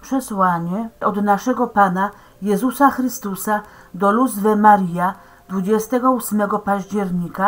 Przesłanie od naszego Pana Jezusa Chrystusa do Luzwe Maria 28 października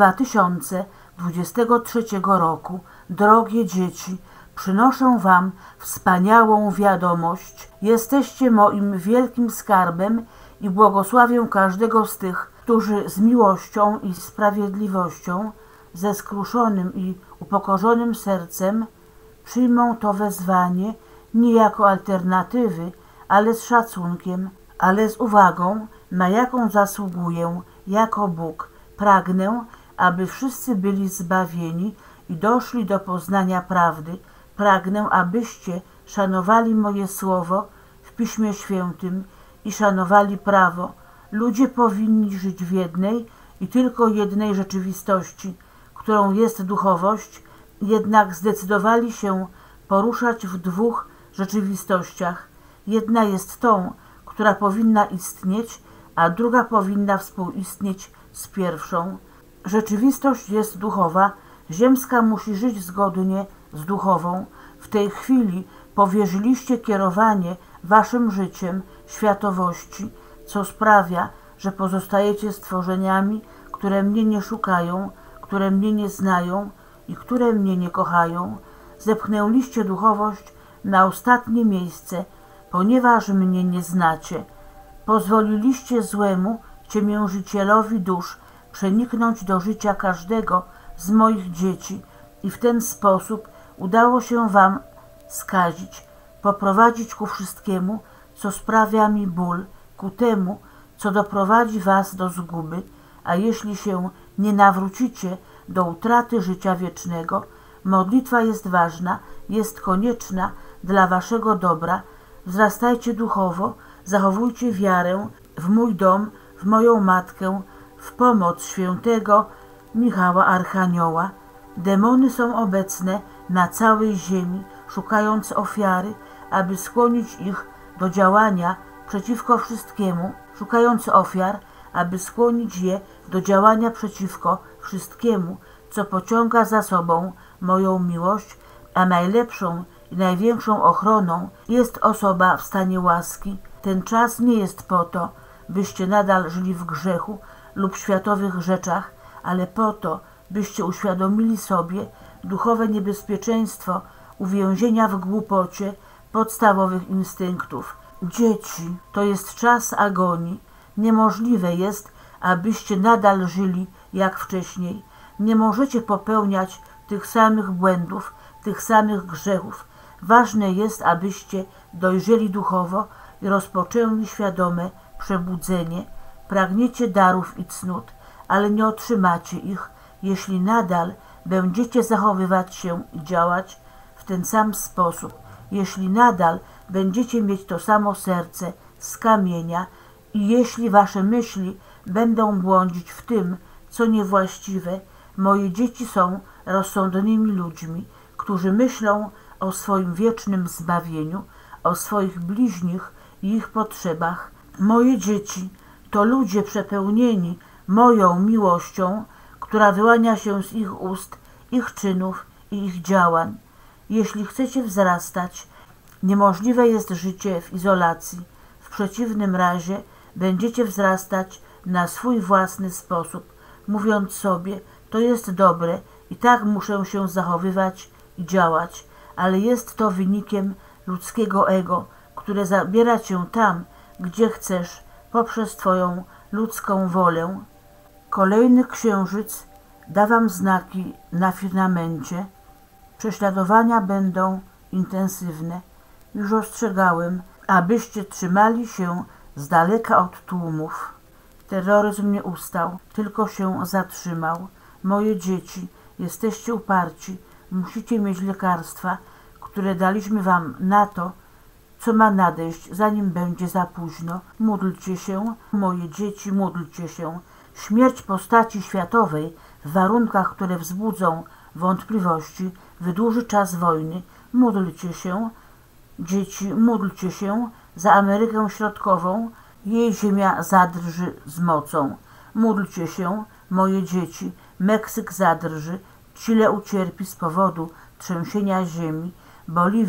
2023 roku. Drogie dzieci, przynoszę wam wspaniałą wiadomość. Jesteście moim wielkim skarbem i błogosławię każdego z tych, którzy z miłością i sprawiedliwością, ze skruszonym i upokorzonym sercem przyjmą to wezwanie nie jako alternatywy, ale z szacunkiem, ale z uwagą, na jaką zasługuję jako Bóg. Pragnę, aby wszyscy byli zbawieni i doszli do poznania prawdy. Pragnę, abyście szanowali moje słowo w Piśmie Świętym i szanowali prawo. Ludzie powinni żyć w jednej i tylko jednej rzeczywistości, którą jest duchowość, jednak zdecydowali się poruszać w dwóch rzeczywistościach. Jedna jest tą, która powinna istnieć, a druga powinna współistnieć z pierwszą. Rzeczywistość jest duchowa, ziemska musi żyć zgodnie z duchową. W tej chwili powierzyliście kierowanie waszym życiem światowości, co sprawia, że pozostajecie stworzeniami, które mnie nie szukają, które mnie nie znają i które mnie nie kochają. Zepchnęliście duchowość na ostatnie miejsce, ponieważ mnie nie znacie. Pozwoliliście złemu ciemiężycielowi dusz przeniknąć do życia każdego z moich dzieci i w ten sposób udało się wam skazić, poprowadzić ku wszystkiemu, co sprawia mi ból, ku temu, co doprowadzi was do zguby, a jeśli się nie nawrócicie do utraty życia wiecznego, modlitwa jest ważna, jest konieczna dla waszego dobra. Wzrastajcie duchowo, zachowujcie wiarę w mój dom, w moją matkę, w pomoc świętego Michała Archanioła. Demony są obecne na całej ziemi, szukając ofiary, aby skłonić ich do działania przeciwko wszystkiemu, szukając ofiar, aby skłonić je do działania przeciwko wszystkiemu, co pociąga za sobą moją miłość, a najlepszą i największą ochroną jest osoba w stanie łaski. Ten czas nie jest po to, byście nadal żyli w grzechu lub światowych rzeczach, ale po to, byście uświadomili sobie duchowe niebezpieczeństwo uwięzienia w głupocie podstawowych instynktów. Dzieci, to jest czas agonii. Niemożliwe jest, abyście nadal żyli jak wcześniej. Nie możecie popełniać tych samych błędów, tych samych grzechów. Ważne jest, abyście dojrzeli duchowo i rozpoczęli świadome przebudzenie. Pragniecie darów i cnót, ale nie otrzymacie ich, jeśli nadal będziecie zachowywać się i działać w ten sam sposób, jeśli nadal będziecie mieć to samo serce z kamienia i jeśli wasze myśli będą błądzić w tym, co niewłaściwe. Moje dzieci są rozsądnymi ludźmi, którzy myślą o swoim wiecznym zbawieniu, o swoich bliźnich i ich potrzebach. Moje dzieci to ludzie przepełnieni moją miłością, która wyłania się z ich ust, ich czynów i ich działań. Jeśli chcecie wzrastać, niemożliwe jest życie w izolacji. W przeciwnym razie będziecie wzrastać na swój własny sposób, mówiąc sobie, to jest dobre i tak muszę się zachowywać i działać, ale jest to wynikiem ludzkiego ego, które zabiera cię tam, gdzie chcesz, poprzez twoją ludzką wolę. Kolejny księżyc da wam znaki na firmamencie. Prześladowania będą intensywne. Już ostrzegałem, abyście trzymali się z daleka od tłumów. Terroryzm nie ustał, tylko się zatrzymał. Moje dzieci, jesteście uparci, musicie mieć lekarstwa, które daliśmy wam na to, co ma nadejść, zanim będzie za późno. Módlcie się, moje dzieci, módlcie się. Śmierć postaci światowej w warunkach, które wzbudzą wątpliwości, wydłuży czas wojny. Módlcie się, dzieci, módlcie się za Amerykę Środkową. Jej ziemia zadrży z mocą. Módlcie się, moje dzieci, Meksyk zadrży, Chile ucierpi z powodu trzęsienia ziemi, Boliwia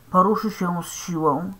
poruszy się z siłą.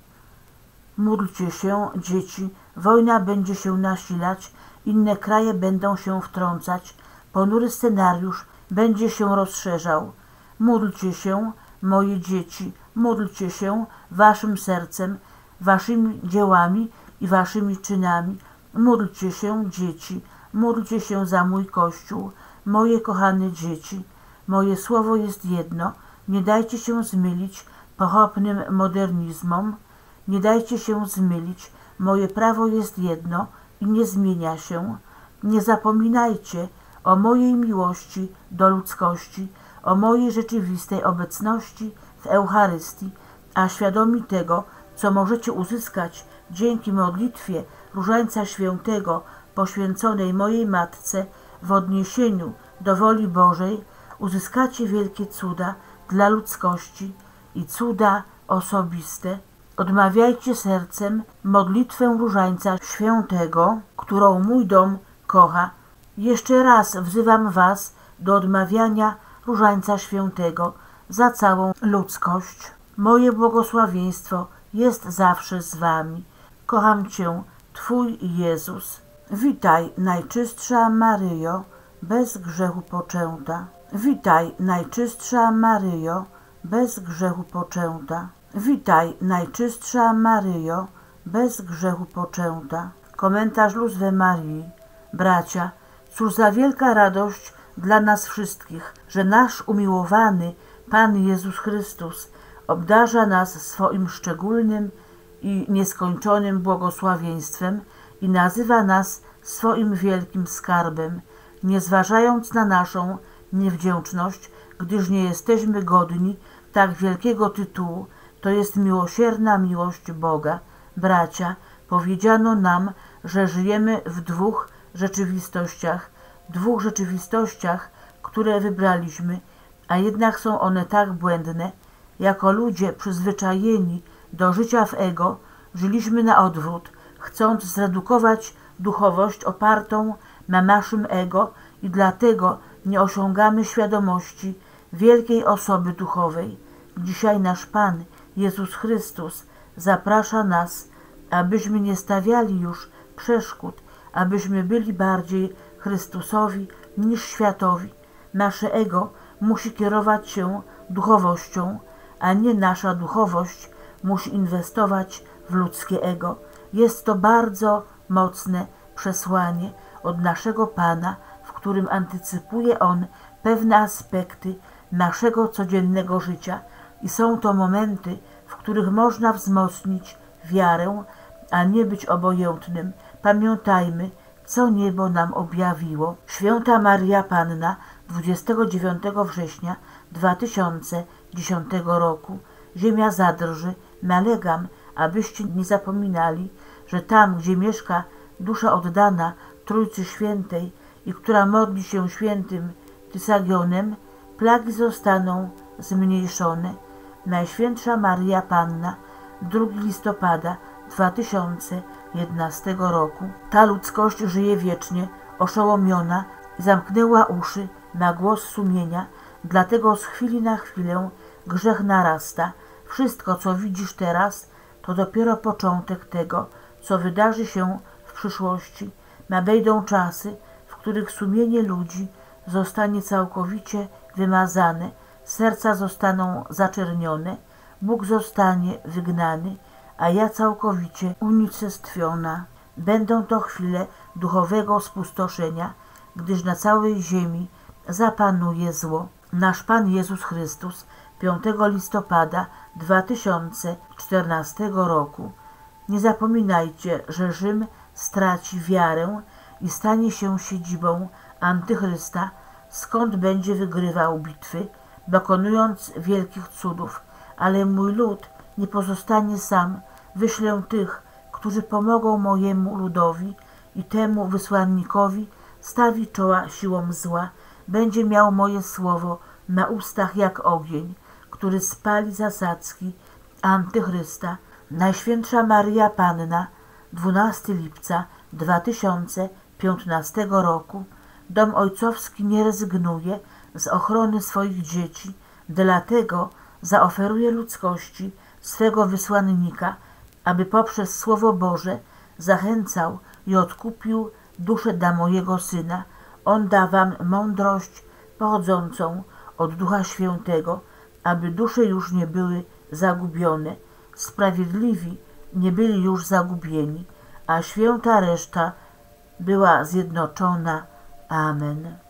Módlcie się, dzieci, wojna będzie się nasilać, inne kraje będą się wtrącać, ponury scenariusz będzie się rozszerzał. Módlcie się, moje dzieci, módlcie się waszym sercem, waszymi dziełami i waszymi czynami. Módlcie się, dzieci, módlcie się za mój Kościół, moje kochane dzieci. Moje słowo jest jedno, nie dajcie się zmylić pochopnym modernizmom, nie dajcie się zmylić, moje prawo jest jedno i nie zmienia się. Nie zapominajcie o mojej miłości do ludzkości, o mojej rzeczywistej obecności w Eucharystii, a świadomi tego, co możecie uzyskać dzięki modlitwie Różańca Świętego poświęconej mojej Matce w odniesieniu do woli Bożej, uzyskacie wielkie cuda dla ludzkości i cuda osobiste. Odmawiajcie sercem modlitwę Różańca Świętego, którą mój dom kocha. Jeszcze raz wzywam was do odmawiania Różańca Świętego za całą ludzkość. Moje błogosławieństwo jest zawsze z wami. Kocham cię, Twój Jezus. Witaj, Najczystsza Maryjo, bez grzechu poczęta. Witaj, Najczystsza Maryjo, bez grzechu poczęta. Witaj, Najczystsza Maryjo, bez grzechu poczęta. Komentarz Luz Marii. Bracia, cóż za wielka radość dla nas wszystkich, że nasz umiłowany Pan Jezus Chrystus obdarza nas swoim szczególnym i nieskończonym błogosławieństwem i nazywa nas swoim wielkim skarbem, nie zważając na naszą niewdzięczność, gdyż nie jesteśmy godni tak wielkiego tytułu, to jest miłosierna miłość Boga. Bracia, powiedziano nam, że żyjemy w dwóch rzeczywistościach, które wybraliśmy, a jednak są one tak błędne. Jako ludzie przyzwyczajeni do życia w ego, żyliśmy na odwrót, chcąc zredukować duchowość opartą na naszym ego i dlatego nie osiągamy świadomości wielkiej osoby duchowej. Dzisiaj nasz Pan Jezus Chrystus zaprasza nas, abyśmy nie stawiali już przeszkód, abyśmy byli bardziej Chrystusowi niż światowi. Nasze ego musi kierować się duchowością, a nie nasza duchowość musi inwestować w ludzkie ego. Jest to bardzo mocne przesłanie od naszego Pana, w którym antycypuje On pewne aspekty naszego codziennego życia i są to momenty, w których można wzmocnić wiarę, a nie być obojętnym. Pamiętajmy, co niebo nam objawiło. Święta Maria Panna, 29 września 2010 roku. Ziemia zadrży. Nalegam, abyście nie zapominali, że tam, gdzie mieszka dusza oddana Trójcy Świętej i która modli się świętym Tysagionem, plagi zostaną zmniejszone. Najświętsza Maria Panna, 2 listopada 2011 roku. Ta ludzkość żyje wiecznie, oszołomiona i zamknęła uszy na głos sumienia, dlatego z chwili na chwilę grzech narasta. Wszystko, co widzisz teraz, to dopiero początek tego, co wydarzy się w przyszłości. Nadejdą czasy, w których sumienie ludzi zostanie całkowicie wymazane, serca zostaną zaczernione, Bóg zostanie wygnany, a ja całkowicie unicestwiona. Będą to chwile duchowego spustoszenia, gdyż na całej ziemi zapanuje zło. Nasz Pan Jezus Chrystus 5 listopada 2014 roku. Nie zapominajcie, że Rzym straci wiarę i stanie się siedzibą Antychrysta, skąd będzie wygrywał bitwy, dokonując wielkich cudów. Ale mój lud nie pozostanie sam. Wyślę tych, którzy pomogą mojemu ludowi i temu wysłannikowi stawi czoła siłom zła. Będzie miał moje słowo na ustach jak ogień, który spali zasadzki Antychrysta. Najświętsza Maria Panna, 12 lipca 2015 roku. Dom ojcowski nie rezygnuje z ochrony swoich dzieci, dlatego zaoferuje ludzkości swego wysłannika, aby poprzez Słowo Boże zachęcał i odkupił duszę dla mojego Syna. On da wam mądrość pochodzącą od Ducha Świętego, aby dusze już nie były zagubione, sprawiedliwi nie byli już zagubieni, a święta reszta była zjednoczona. Amen.